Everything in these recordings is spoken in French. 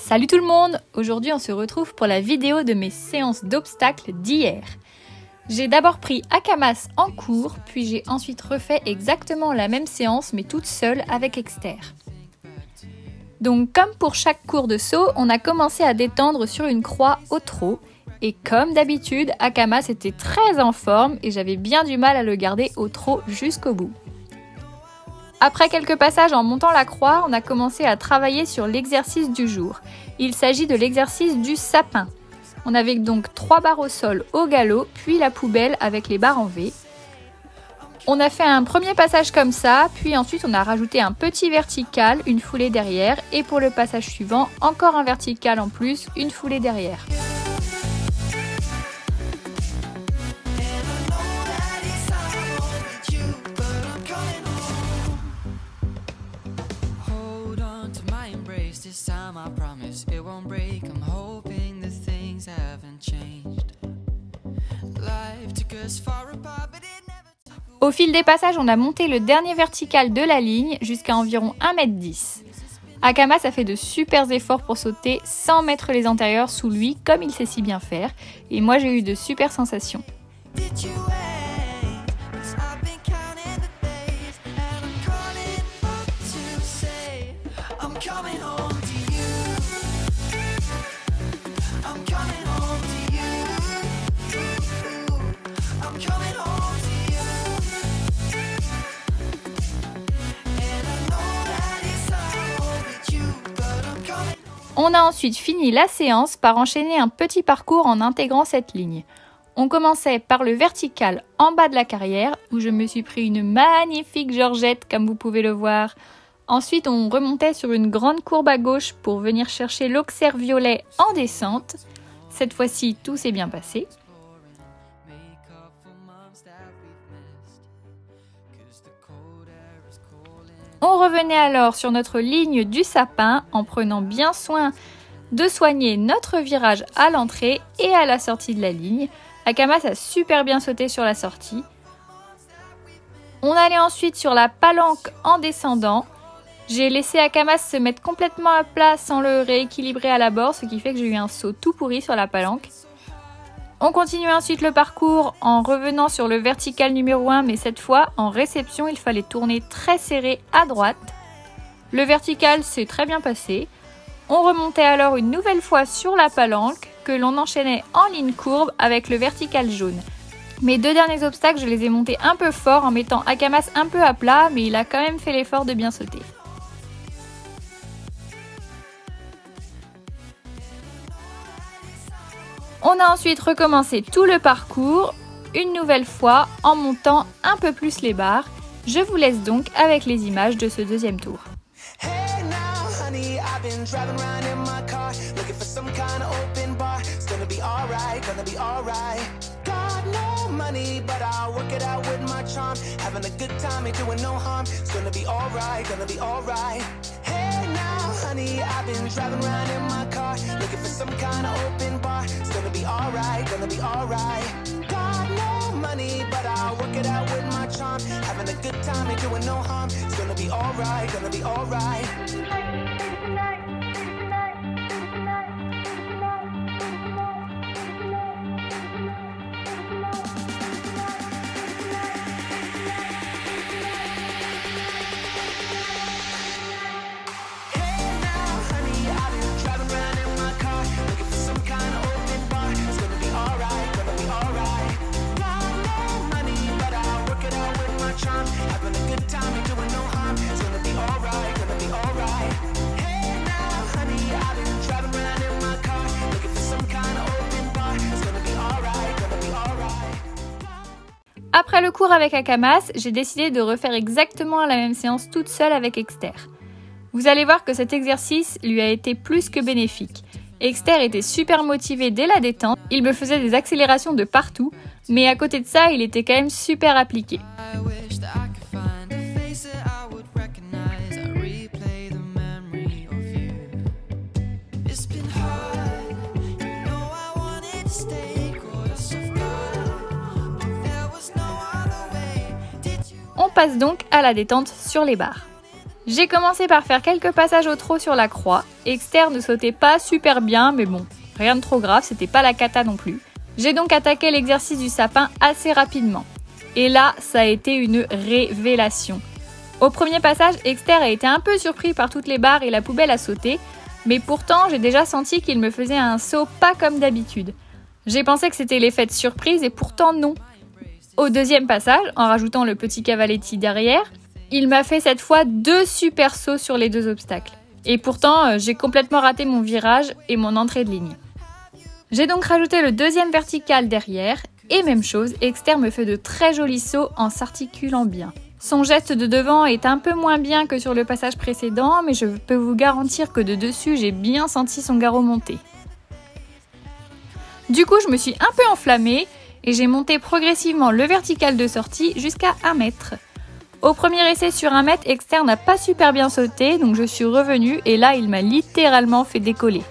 Salut tout le monde! Aujourd'hui on se retrouve pour la vidéo de mes séances d'obstacles d'hier. J'ai d'abord pris Akamas en cours, puis j'ai ensuite refait exactement la même séance mais toute seule avec Exter. Donc comme pour chaque cours de saut, on a commencé à détendre sur une croix au trot. Et comme d'habitude, Akamas était très en forme et j'avais bien du mal à le garder au trot jusqu'au bout. Après quelques passages en montant la croix, on a commencé à travailler sur l'exercice du jour. Il s'agit de l'exercice du sapin. On avait donc 3 barres au sol au galop, puis la poubelle avec les barres en V. On a fait un premier passage comme ça, puis ensuite on a rajouté un petit vertical, une foulée derrière, et pour le passage suivant, encore un vertical en plus, une foulée derrière. Au fil des passages, on a monté le dernier vertical de la ligne jusqu'à environ 1,10 m. Akamas a fait de super efforts pour sauter sans mettre les antérieurs sous lui comme il sait si bien faire, et moi j'ai eu de super sensations. On a ensuite fini la séance par enchaîner un petit parcours en intégrant cette ligne. On commençait par le vertical en bas de la carrière où je me suis pris une magnifique Georgette comme vous pouvez le voir. Ensuite on remontait sur une grande courbe à gauche pour venir chercher l'auxerre violet en descente. Cette fois-ci tout s'est bien passé. On revenait alors sur notre ligne du sapin en prenant bien soin de soigner notre virage à l'entrée et à la sortie de la ligne. Akamas a super bien sauté sur la sortie. On allait ensuite sur la palanque en descendant. J'ai laissé Akamas se mettre complètement à plat sans le rééquilibrer à la bord, ce qui fait que j'ai eu un saut tout pourri sur la palanque. On continue ensuite le parcours en revenant sur le vertical numéro 1, mais cette fois, en réception, il fallait tourner très serré à droite. Le vertical s'est très bien passé. On remontait alors une nouvelle fois sur la palanque, que l'on enchaînait en ligne courbe avec le vertical jaune. Mes 2 derniers obstacles, je les ai montés un peu fort en mettant Akamas un peu à plat, mais il a quand même fait l'effort de bien sauter. On a ensuite recommencé tout le parcours, une nouvelle fois en montant un peu plus les barres. Je vous laisse donc avec les images de ce deuxième tour. Honey, I've been driving around in my car, looking for some kind of open bar. It's gonna be alright, gonna be alright. Got no money, but I'll work it out with my charm. Having a good time and doing no harm. It's gonna be alright, gonna be alright. Après le cours avec Akamas, j'ai décidé de refaire exactement la même séance toute seule avec Exter. Vous allez voir que cet exercice lui a été plus que bénéfique. Exter était super motivé dès la détente, il me faisait des accélérations de partout, mais à côté de ça, il était quand même super appliqué. On passe donc à la détente sur les barres. J'ai commencé par faire quelques passages au trot sur la croix. Exter ne sautait pas super bien, mais bon, rien de trop grave, c'était pas la cata non plus. J'ai donc attaqué l'exercice du sapin assez rapidement. Et là, ça a été une révélation. Au premier passage, Exter a été un peu surpris par toutes les barres et la poubelle à sauter, mais pourtant j'ai déjà senti qu'il me faisait un saut pas comme d'habitude. J'ai pensé que c'était l'effet de surprise et pourtant non. Au deuxième passage, en rajoutant le petit cavaletti derrière, il m'a fait cette fois 2 super sauts sur les 2 obstacles. Et pourtant, j'ai complètement raté mon virage et mon entrée de ligne. J'ai donc rajouté le deuxième vertical derrière, et même chose, Exter me fait de très jolis sauts en s'articulant bien. Son geste de devant est un peu moins bien que sur le passage précédent, mais je peux vous garantir que de dessus, j'ai bien senti son garrot monter. Du coup, je me suis un peu enflammée, et j'ai monté progressivement le vertical de sortie jusqu'à 1 mètre. Au premier essai sur 1 mètre, Exter n'a pas super bien sauté, donc je suis revenue, et là, il m'a littéralement fait décoller.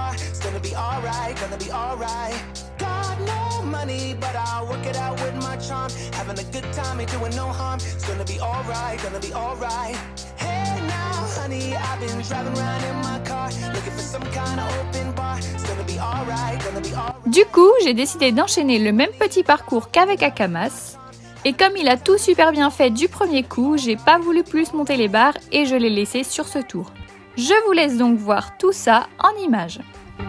Du coup, j'ai décidé d'enchaîner le même petit parcours qu'avec Akamas. Et comme il a tout super bien fait du premier coup, j'ai pas voulu plus monter les barres et je l'ai laissé sur ce tour. Je vous laisse donc voir tout ça en images.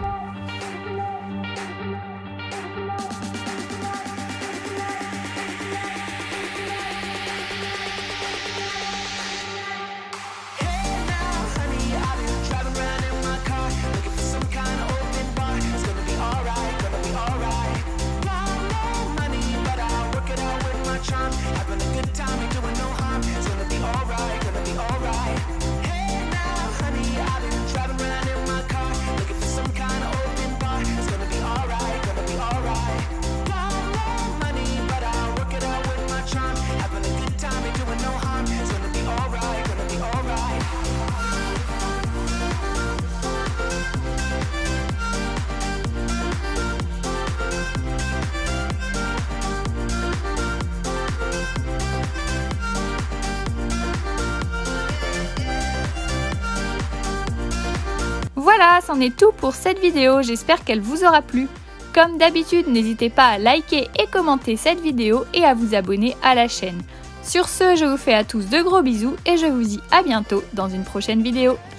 Voilà, c'en est tout pour cette vidéo, j'espère qu'elle vous aura plu. Comme d'habitude, n'hésitez pas à liker et commenter cette vidéo et à vous abonner à la chaîne. Sur ce, je vous fais à tous de gros bisous et je vous dis à bientôt dans une prochaine vidéo.